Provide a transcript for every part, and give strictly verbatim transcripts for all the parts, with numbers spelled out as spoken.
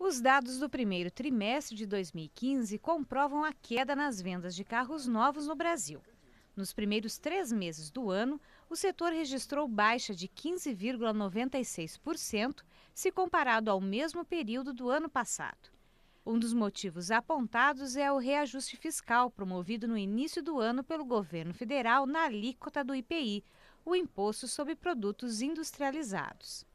Os dados do primeiro trimestre de dois mil e quinze comprovam a queda nas vendas de carros novos no Brasil. Nos primeiros três meses do ano, o setor registrou baixa de quinze vírgula noventa e seis por cento se comparado ao mesmo período do ano passado. Um dos motivos apontados é o reajuste fiscal promovido no início do ano pelo governo federal na alíquota do I P I, o Imposto sobre Produtos Industrializados.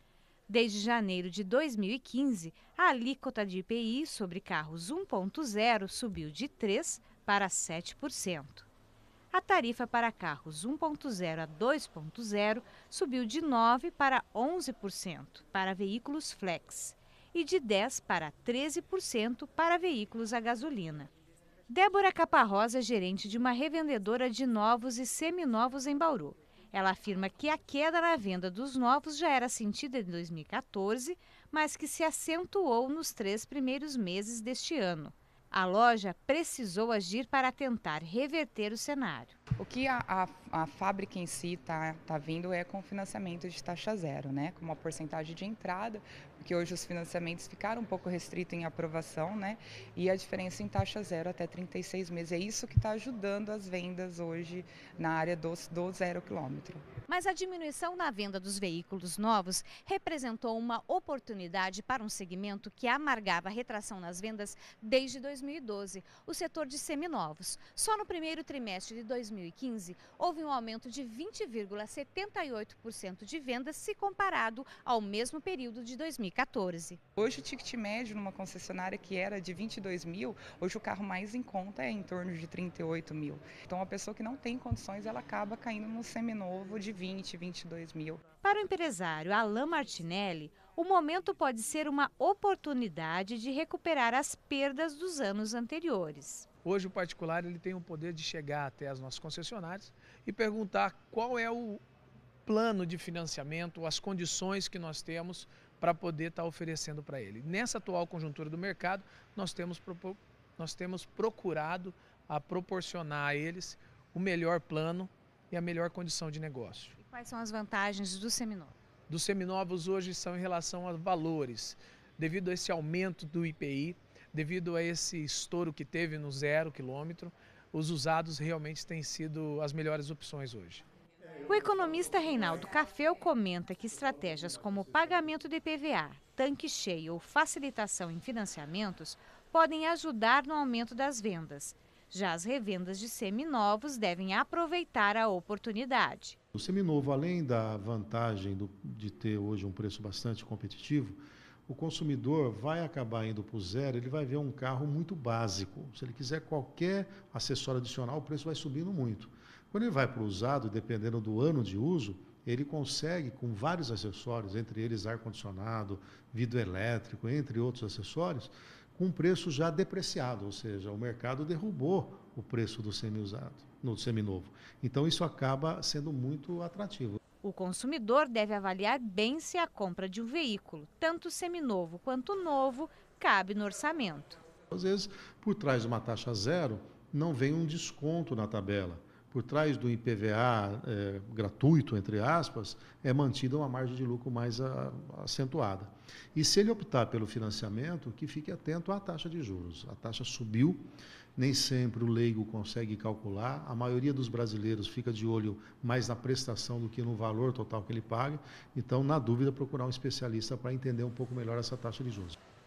Desde janeiro de dois mil e quinze, a alíquota de I P I sobre carros um ponto zero subiu de três por cento para sete por cento. A tarifa para carros um ponto zero a dois ponto zero subiu de nove por cento para onze por cento para veículos flex e de dez por cento para treze por cento para veículos a gasolina. Débora Caparrosa é gerente de uma revendedora de novos e seminovos em Bauru. Ela afirma que a queda na venda dos novos já era sentida em dois mil e quatorze, mas que se acentuou nos três primeiros meses deste ano. A loja precisou agir para tentar reverter o cenário. O que a, a, a fábrica em si está tá vindo é com financiamento de taxa zero, né? Com uma porcentagem de entrada, porque hoje os financiamentos ficaram um pouco restritos em aprovação, né? E a diferença em taxa zero até trinta e seis meses. É isso que está ajudando as vendas hoje na área do, do zero quilômetro. Mas a diminuição na venda dos veículos novos representou uma oportunidade para um segmento que amargava a retração nas vendas desde dois mil e doze, o setor de seminovos. Só no primeiro trimestre de dois mil e quinze, houve um aumento de vinte vírgula setenta e oito por cento de vendas se comparado ao mesmo período de dois mil e quatorze. Hoje o ticket médio numa concessionária que era de vinte e dois mil, hoje o carro mais em conta é em torno de trinta e oito mil. Então a pessoa que não tem condições, ela acaba caindo no seminovo de vinte, vinte e dois mil. Para o empresário Alain Martinelli, o momento pode ser uma oportunidade de recuperar as perdas dos anos anteriores. Hoje o particular ele tem o poder de chegar até as nossas concessionárias e perguntar qual é o plano de financiamento, as condições que nós temos para poder estar oferecendo para ele. Nessa atual conjuntura do mercado, nós temos, nós temos procurado a proporcionar a eles o melhor plano e a melhor condição de negócio. E quais são as vantagens do seminova? Dos seminovos hoje são em relação aos valores, devido a esse aumento do I P I, devido a esse estouro que teve no zero quilômetro, os usados realmente têm sido as melhores opções hoje. O economista Reinaldo Cafeu comenta que estratégias como o pagamento de I P V A, tanque cheio ou facilitação em financiamentos podem ajudar no aumento das vendas. Já as revendas de seminovos devem aproveitar a oportunidade. O seminovo, além da vantagem do, de ter hoje um preço bastante competitivo, o consumidor vai acabar indo para o zero, ele vai ver um carro muito básico. Se ele quiser qualquer acessório adicional, o preço vai subindo muito. Quando ele vai para o usado, dependendo do ano de uso, ele consegue, com vários acessórios, entre eles ar-condicionado, vidro elétrico, entre outros acessórios, com um preço já depreciado, ou seja, o mercado derrubou o preço do semi-usado, no seminovo. Então isso acaba sendo muito atrativo. O consumidor deve avaliar bem se a compra de um veículo, tanto seminovo quanto novo, cabe no orçamento. Às vezes, por trás de uma taxa zero, não vem um desconto na tabela. Por trás do I P V A é, gratuito, entre aspas, é mantida uma margem de lucro mais a, acentuada. E se ele optar pelo financiamento, que fique atento à taxa de juros. A taxa subiu, nem sempre o leigo consegue calcular, a maioria dos brasileiros fica de olho mais na prestação do que no valor total que ele paga. Então, na dúvida, procurar um especialista para entender um pouco melhor essa taxa de juros.